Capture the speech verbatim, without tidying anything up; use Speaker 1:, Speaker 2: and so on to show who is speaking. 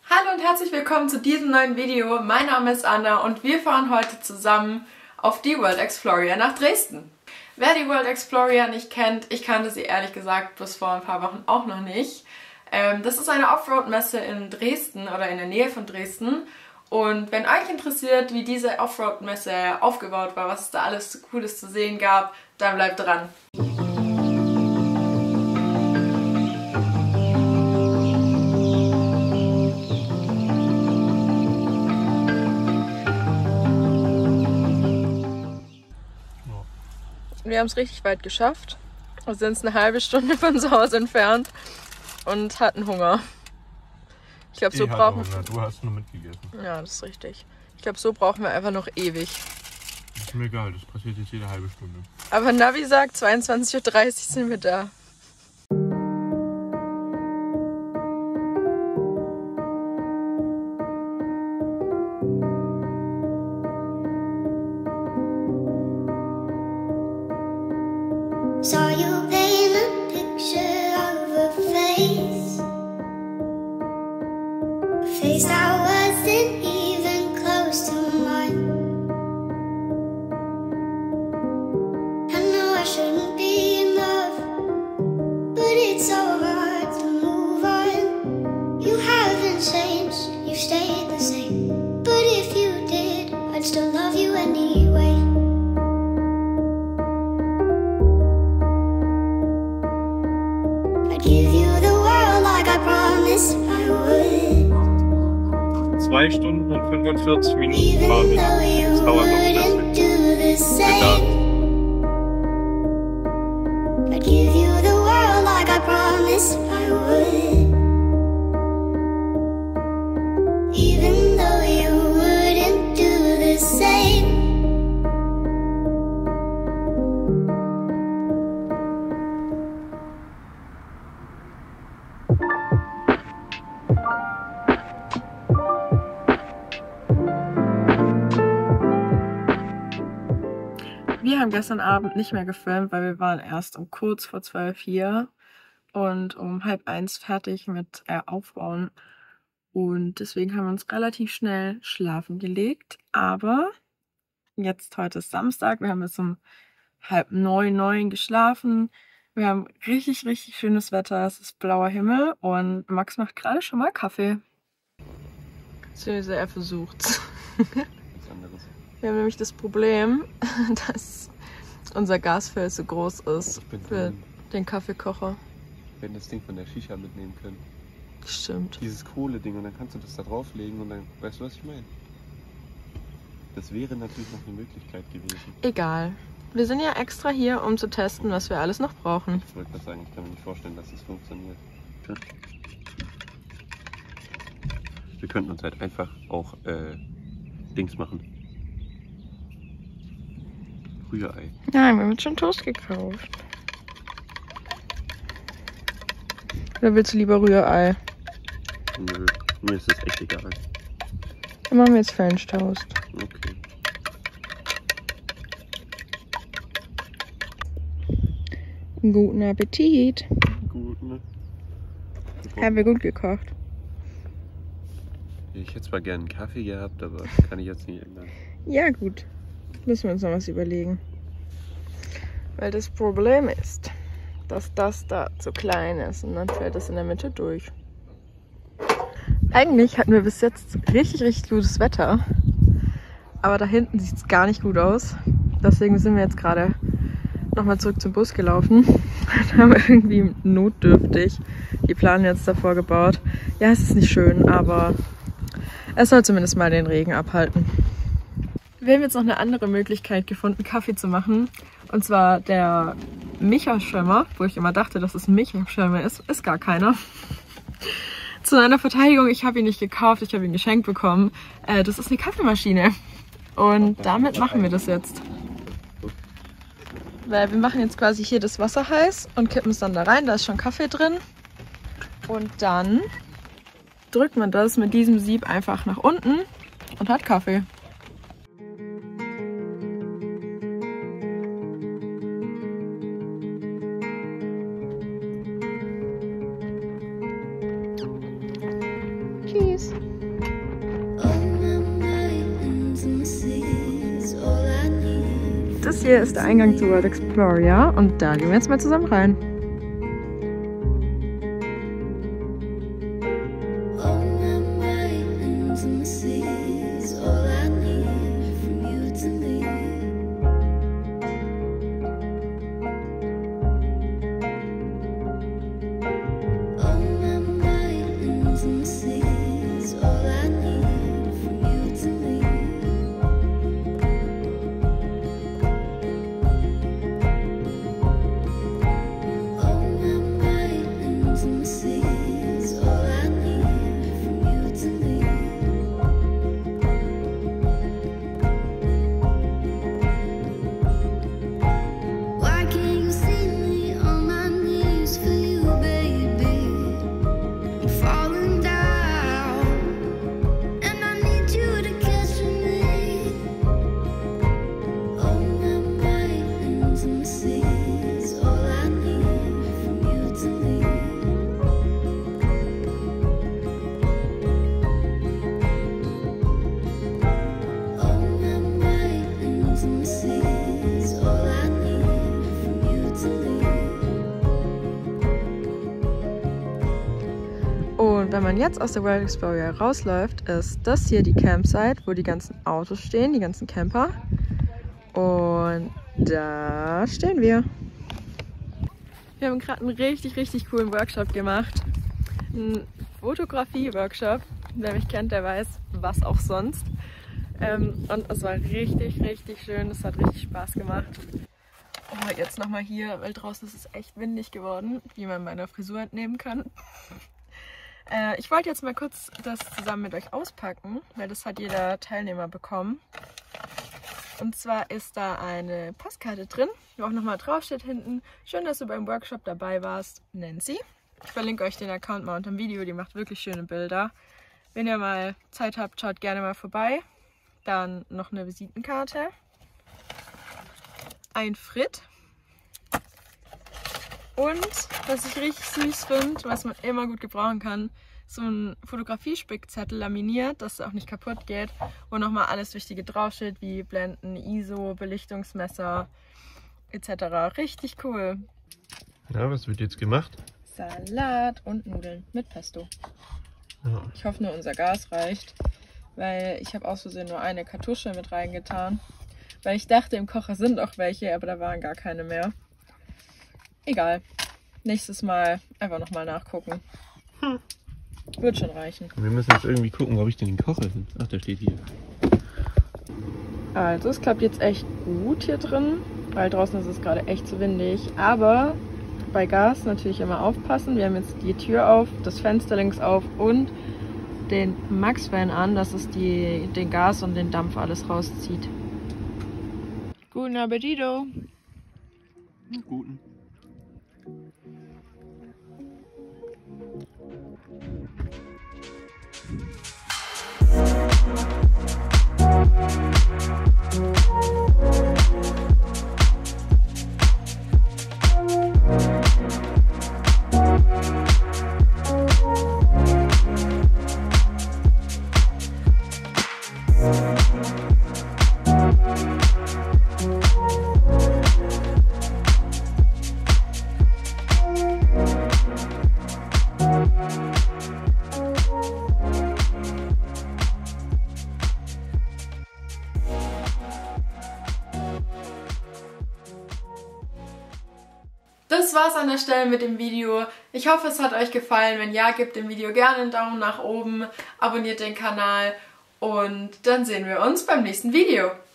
Speaker 1: Hallo und herzlich willkommen zu diesem neuen Video. Mein Name ist Anna und wir fahren heute zusammen auf die World Explorer nach Dresden. Wer die World Explorer nicht kennt, ich kannte sie ehrlich gesagt bis vor ein paar Wochen auch noch nicht. Ähm, das ist eine Offroad-Messe in Dresden oder in der Nähe von Dresden. Und wenn euch interessiert, wie diese Offroad-Messe aufgebaut war, was es da alles Cooles zu sehen gab, dann bleibt dran. Wir haben es richtig weit geschafft. Wir sind eine halbe Stunde von zu Hause entfernt und hatten Hunger. Ich glaube, so
Speaker 2: ich
Speaker 1: brauchen
Speaker 2: Hunger. Du hast nur mitgegessen.
Speaker 1: Ja, das ist richtig. Ich glaube, so brauchen wir einfach noch ewig.
Speaker 2: Das ist mir egal, das passiert jetzt jede halbe Stunde.
Speaker 1: Aber Navi sagt, zweiundzwanzig Uhr dreißig sind wir da.
Speaker 3: Saw you paint a picture of a face, a face that wasn't even close to mine. I know I shouldn't be in love, but it's so hard to move on. You haven't changed, you've stayed the same, but if you did, I'd still love you anyway. Give you the world like I promised I would.
Speaker 2: Zwei Stunden und fünfundvierzig Minuten
Speaker 3: Even
Speaker 2: fahren wir.
Speaker 3: though you
Speaker 2: Das dauert noch
Speaker 3: wouldn't
Speaker 2: bis
Speaker 3: do the same. I'd give you the world like I promised I would. Even though you wouldn't do the same.
Speaker 1: Wir haben gestern Abend nicht mehr gefilmt, weil wir waren erst um kurz vor zwölf hier und um halb eins fertig mit äh, Aufbauen. Und deswegen haben wir uns relativ schnell schlafen gelegt. Aber jetzt, heute ist Samstag, wir haben bis um halb neun, neun geschlafen. Wir haben richtig, richtig schönes Wetter. Es ist blauer Himmel und Max macht gerade schon mal Kaffee. Beziehungsweise er versucht's. Wir haben nämlich das Problem, dass unser Gasfeld so groß ist für den Kaffeekocher.
Speaker 4: Wir hätten das Ding von der Shisha mitnehmen können.
Speaker 1: Stimmt.
Speaker 4: Dieses Kohle-Ding und dann kannst du das da drauflegen und dann, weißt du, was ich meine? Das wäre natürlich noch eine Möglichkeit gewesen.
Speaker 1: Egal. Wir sind ja extra hier, um zu testen, was wir alles noch brauchen.
Speaker 4: Ich wollte gerade sagen, ich kann mir nicht vorstellen, dass es funktioniert. Wir könnten uns halt einfach auch äh, Dings machen. Rührei.
Speaker 1: Nein, wir haben jetzt schon Toast gekauft. Oder willst du lieber Rührei?
Speaker 4: Nö, mir ist das echt egal.
Speaker 1: Dann machen wir jetzt French Toast.
Speaker 4: Okay.
Speaker 1: Guten Appetit.
Speaker 4: Gut, ne?
Speaker 1: Haben wir gut gekocht.
Speaker 4: Ich hätte zwar gerne einen Kaffee gehabt, aber kann ich jetzt nicht ändern.
Speaker 1: Ja gut, müssen wir uns noch was überlegen. Weil das Problem ist, dass das da zu klein ist und dann fällt es in der Mitte durch. Eigentlich hatten wir bis jetzt richtig, richtig gutes Wetter. Aber da hinten sieht es gar nicht gut aus. Deswegen sind wir jetzt gerade nochmal zurück zum Bus gelaufen. Da haben wir irgendwie notdürftig die Plane jetzt davor gebaut. Ja, es ist nicht schön, aber es soll zumindest mal den Regen abhalten. Wir haben jetzt noch eine andere Möglichkeit gefunden, Kaffee zu machen. Und zwar der Milchschäumer, wo ich immer dachte, dass es ein Milchschäumer ist. Ist gar keiner. Zu seiner Verteidigung, ich habe ihn nicht gekauft, ich habe ihn geschenkt bekommen. Äh, das ist eine Kaffeemaschine. Und damit machen wir das jetzt. Weil wir machen jetzt quasi hier das Wasser heiß und kippen es dann da rein. Da ist schon Kaffee drin. Und dann drückt man das mit diesem Sieb einfach nach unten und hat Kaffee. Tschüss. Das hier ist der Eingang zu World Explorer und da gehen wir jetzt mal zusammen rein. Und wenn man jetzt aus der World Explorer rausläuft, ist das hier die Campsite, wo die ganzen Autos stehen, die ganzen Camper. Und da stehen wir. Wir haben gerade einen richtig, richtig coolen Workshop gemacht. Ein Fotografie-Workshop. Wer mich kennt, der weiß, was auch sonst. Ähm, und es war richtig, richtig schön. Es hat richtig Spaß gemacht. Oh, jetzt nochmal hier, weil draußen ist es echt windig geworden, wie man meiner Frisur entnehmen kann. Äh, ich wollte jetzt mal kurz das zusammen mit euch auspacken, weil das hat jeder Teilnehmer bekommen. Und zwar ist da eine Postkarte drin, wo auch nochmal drauf steht hinten: Schön, dass du beim Workshop dabei warst, Nancy. Ich verlinke euch den Account mal unter dem Video, die macht wirklich schöne Bilder. Wenn ihr mal Zeit habt, schaut gerne mal vorbei. Dann noch eine Visitenkarte. Ein Fritt. Und was ich richtig süß finde, was man immer gut gebrauchen kann, so ein Fotografiespickzettel laminiert, dass es auch nicht kaputt geht, wo nochmal alles Wichtige draufsteht, wie Blenden, I S O, Belichtungsmesser et cetera. Richtig cool.
Speaker 2: Ja, was wird jetzt gemacht?
Speaker 1: Salat und Nudeln mit Pesto.
Speaker 2: Ja.
Speaker 1: Ich hoffe nur, unser Gas reicht, weil ich habe aus Versehen nur eine Kartusche mit reingetan. Weil ich dachte, im Kocher sind auch welche, aber da waren gar keine mehr. Egal. Nächstes Mal einfach nochmal nachgucken. Hm. Wird schon reichen.
Speaker 2: Wir müssen jetzt irgendwie gucken, wo habe ich denn den Kocher hin? Ach, der steht hier.
Speaker 1: Also es klappt jetzt echt gut hier drin, weil draußen ist es gerade echt zu windig. Aber bei Gas natürlich immer aufpassen. Wir haben jetzt die Tür auf, das Fenster links auf und den Max-Fan an, dass es die, den Gas und den Dampf alles rauszieht. Guten Appetito!
Speaker 4: Guten.
Speaker 1: Das war's an der Stelle mit dem Video. Ich hoffe, es hat euch gefallen. Wenn ja, gebt dem Video gerne einen Daumen nach oben, abonniert den Kanal und dann sehen wir uns beim nächsten Video.